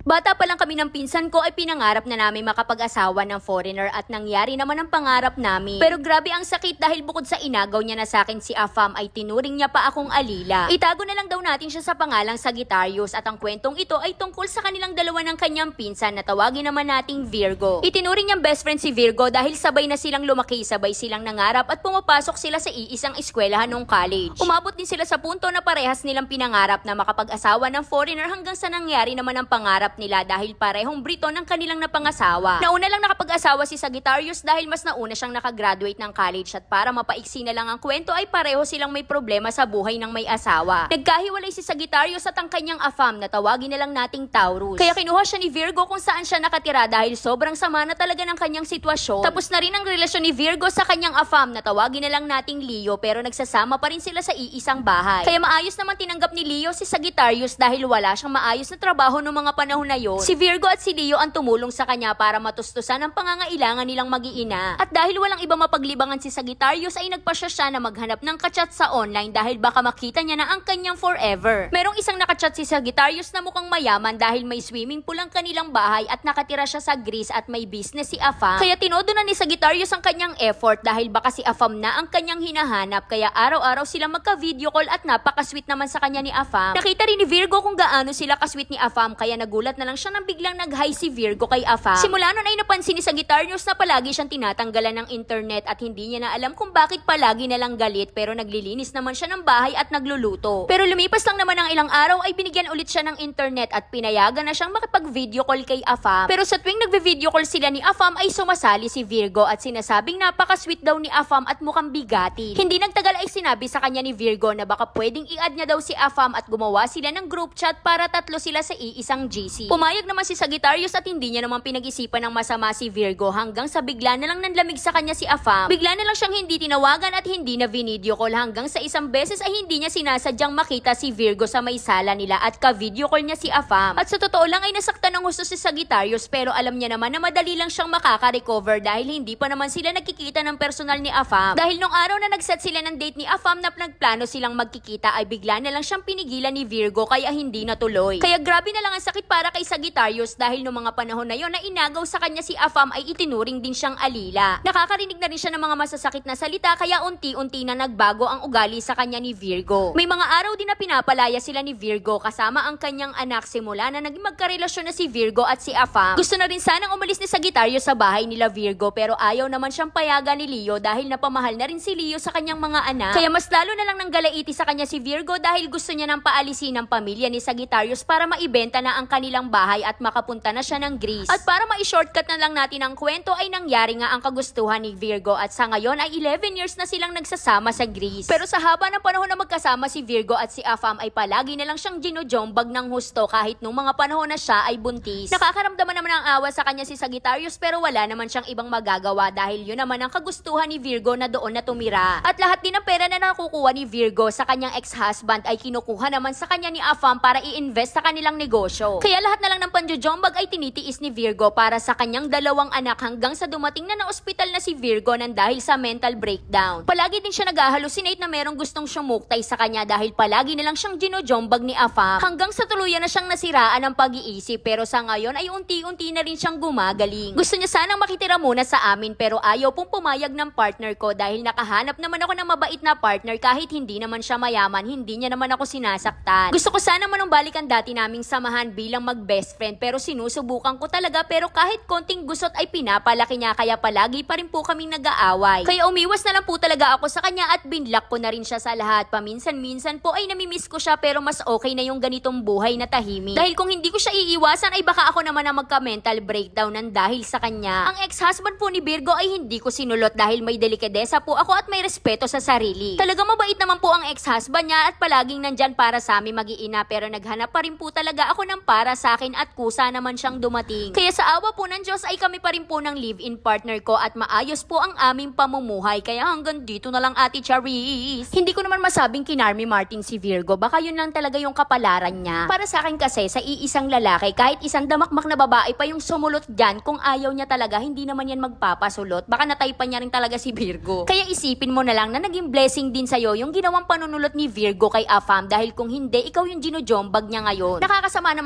Bata pa lang kami ng pinsan ko ay pinangarap na namin makapag-asawa ng foreigner at nangyari naman ang pangarap namin. Pero grabe ang sakit dahil bukod sa inagaw niya na sa akin si Afam ay tinuring niya pa akong alila. Itago na lang daw natin siya sa pangalang Sagittarius at ang kwentong ito ay tungkol sa kanilang dalawa ng kanyang pinsan na tawagin naman nating Virgo. Itinuring niyang best friend si Virgo dahil sabay na silang lumaki, sabay silang nangarap at pumapasok sila sa iisang eskwelahan nung college. Umabot din sila sa punto na parehas nilang pinangarap na makapag-asawa ng foreigner hanggang sa nangyari naman ang pangarap nila dahil parehong Briton ang kanilang napangasawa. Nauna lang nakapag-asawa si Sagittarius dahil mas nauna siyang nakagraduate ng college at para mapaiksi na lang ang kwento ay pareho silang may problema sa buhay ng may asawa. Nagkahiwalay si Sagittarius at ang kanyang Afam na tawagin na lang nating Taurus. Kaya kinuha siya ni Virgo kung saan siya nakatira dahil sobrang sama na talaga ng kanyang sitwasyon. Tapos na rin ang relasyon ni Virgo sa kanyang Afam na tawagin na lang nating Leo pero nagsasama pa rin sila sa iisang bahay. Kaya maayos naman tinanggap ni Leo si Sagittarius dahil wala siyang maayos na trabaho noong mga panahon na yon. Si Virgo at si Leo ang tumulong sa kanya para matustusan ang pangangailangan nilang mag-iina. At dahil walang iba mapaglibangan si Sagittarius ay nagpasya siya na maghanap ng kachat sa online dahil baka makita niya na ang kanyang forever. Merong isang nakachat si Sagittarius na mukhang mayaman dahil may swimming pool ang kanilang bahay at nakatira siya sa Greece at may business si Afam. Kaya tinodo na ni Sagittarius ang kanyang effort dahil baka si Afam na ang kanyang hinahanap kaya araw-araw sila magka-video call at napaka-sweet naman sa kanya ni Afam. Nakita rin ni Virgo kung gaano sila ka-sweet ni Afam kaya nagulat na lang siya nang biglang nag-hi si Virgo kay Afam. Simula nun ay napansin ni Sagittarius na palagi siyang tinatanggalan ng internet at hindi niya na alam kung bakit palagi na lang galit pero naglilinis naman siya ng bahay at nagluluto. Pero lumipas lang naman ng ilang araw ay binigyan ulit siya ng internet at pinayagan na siyang makipag-video call kay Afam. Pero sa tuwing nagve-video call sila ni Afam ay sumasali si Virgo at sinasabing napaka-sweet daw ni Afam at mukhang bigati. Hindi nagtagal ay sinabi sa kanya ni Virgo na baka pwedeng i-add niya daw si Afam at gumawa sila ng group chat para tatlo sila sa iisang GC. Pumayag naman si Sagittarius at hindi niya naman pinag-isipan ng masama si Virgo hanggang sa bigla na lang nanlamig sa kanya si Afam. Bigla na lang siyang hindi tinawagan at hindi na video call hanggang sa isang beses ay hindi niya sinasadyang makita si Virgo sa may sala nila at ka-video call niya si Afam. At sa totoo lang ay nasaktan ng husto si Sagittarius pero alam niya naman na madali lang siyang makaka-recover dahil hindi pa naman sila nagkikita ng personal ni Afam. Dahil nung araw na nag-set sila ng date ni Afam na nagplano silang magkikita ay bigla na lang siyang pinigilan ni Virgo kaya hindi natuloy. Kaya grabe na lang ang sakit para kay Sagittarius dahil noong mga panahon na yon na inagaw sa kanya si Afam ay itinuring din siyang alila. Nakakarinig na rin siya ng mga masasakit na salita kaya unti-unti na nagbago ang ugali sa kanya ni Virgo. May mga araw din na pinapalaya sila ni Virgo kasama ang kanyang anak simula na naging magkarelasyon na si Virgo at si Afam. Gusto na rin sanang umalis ni Sagittarius sa bahay nila Virgo pero ayaw naman siyang payagan ni Leo dahil napamahal na rin si Leo sa kanyang mga anak. Kaya mas lalo na lang nang galaiti sa kanya si Virgo dahil gusto niya nang paalisin ng pamilya ni Sagittarius para maibenta na ang kanilang bahay at makapunta na siya ng Greece. At para ma-shortcut na lang natin ang kwento ay nangyari nga ang kagustuhan ni Virgo at sa ngayon ay 11 years na silang nagsasama sa Greece. Pero sa haba ng panahon na magkasama si Virgo at si Afam ay palagi na lang siyang ginujombag ng husto kahit nung mga panahon na siya ay buntis. Nakakaramdaman naman ng awa sa kanya si Sagittarius pero wala naman siyang ibang magagawa dahil yun naman ang kagustuhan ni Virgo na doon na tumira. At lahat din ng pera na nakukuha ni Virgo sa kanyang ex-husband ay kinukuha naman sa kanya ni Afam para i-invest sa kanilang negosyo. Kaya lahat na lang ng panjojombag ay tinitiis ni Virgo para sa kanyang dalawang anak hanggang sa dumating na ospital na si Virgo nang dahil sa mental breakdown. Palagi din siya nag-halucinate na merong gustong sumuktay sa kanya dahil palagi na lang siyang ginojombag ni Afam hanggang sa tuluyan na siyang nasiraan ng pag-iisip pero sa ngayon ay unti-unti na rin siyang gumagaling. Gusto niya sanang makitira muna sa amin pero ayaw pong pumayag ng partner ko dahil nakahanap naman ako ng mabait na partner kahit hindi naman siya mayaman, hindi niya naman ako sinasaktan. Gusto ko sana manumbalik ang dati naming samahan bilang mag-best friend pero sinusubukan ko talaga pero kahit konting gusot ay pinapalaki niya kaya palagi pa rin po kaming nag-aaway. Kaya umiwas na lang po talaga ako sa kanya at binlock ko na rin siya sa lahat. Paminsan-minsan po ay namimiss ko siya pero mas okay na yung ganitong buhay na tahimik. Dahil kung hindi ko siya iiwasan ay baka ako naman ang magka-mental breakdown ng dahil sa kanya. Ang ex-husband po ni Virgo ay hindi ko sinulot dahil may delikadesa po ako at may respeto sa sarili. Talagang mabait naman po ang ex-husband niya at palaging nandyan para sa amin mag-iina pero naghanap pa rin po talaga ako ng para sa akin at kusa naman siyang dumating. Kaya sa awa po ng Diyos ay kami pa rin po ng live-in partner ko at maayos po ang aming pamumuhay kaya hanggang dito na lang Ate Charis. Hindi ko naman masabing kinarmi Martin si Virgo, baka yun lang talaga yung kapalaran niya. Para sa akin kasi sa iisang lalaki kahit isang damakmak na babae pa yung sumulot dyan kung ayaw niya talaga hindi naman yan magpapasulot, baka nataypan niya rin talaga si Virgo. Kaya isipin mo na lang na naging blessing din sa'yo yung ginawang panunulot ni Virgo kay Afam dahil kung hindi ikaw yung ginujombag niya ngayon. Nakakasama naman talaga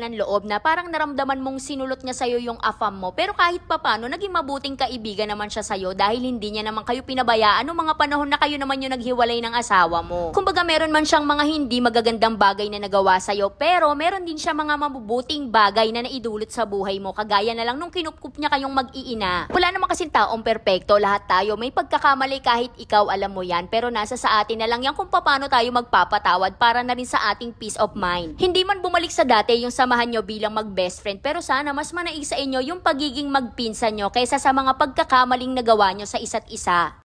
ng loob na parang naramdaman mong sinulot niya sa'yo yung afam mo, pero kahit papano naging mabuting kaibigan naman siya sa'yo dahil hindi niya naman kayo pinabayaan noong mga panahon na kayo naman yung naghiwalay ng asawa mo. Kumbaga meron man siyang mga hindi magagandang bagay na nagawa sa'yo, pero meron din siya mga mabubuting bagay na naidulot sa buhay mo, kagaya na lang nung kinupkup niya kayong mag-iina. Wala naman kasing taong perpekto, lahat tayo may pagkakamali, kahit ikaw alam mo yan, pero nasa sa atin na lang yan kung paano tayo magpapatawad para na rin sa ating peace of mind. Hindi man bumalik sa dati yung samahan nyo bilang mag-best friend, pero sana mas manaig sa inyo yung pagiging magpinsan nyo kaysa sa mga pagkakamaling nagawa nyo sa isa't isa.